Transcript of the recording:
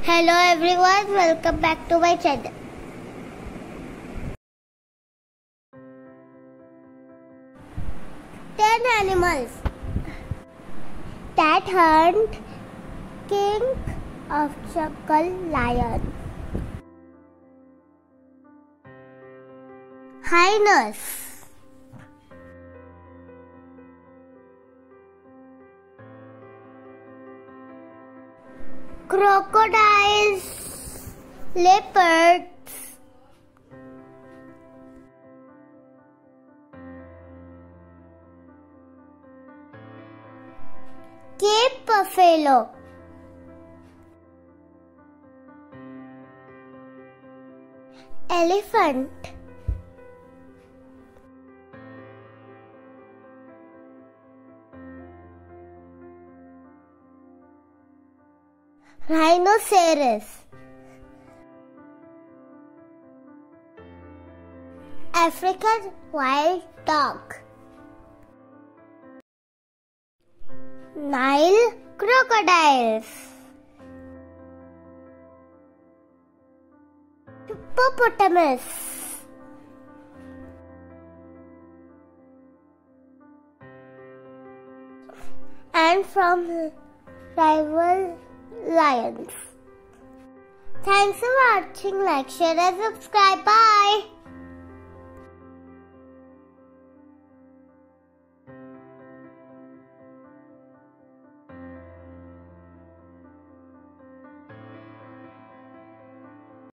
Hello everyone, welcome back to my channel. Ten animals that hunt king of jungle lion. Hyenas. Crocodiles, leopards, Cape buffalo, elephant, rhinoceros, African wild dog, Nile crocodiles, hippopotamus, and from rival lions. Thanks for watching. Like, share and subscribe. Bye.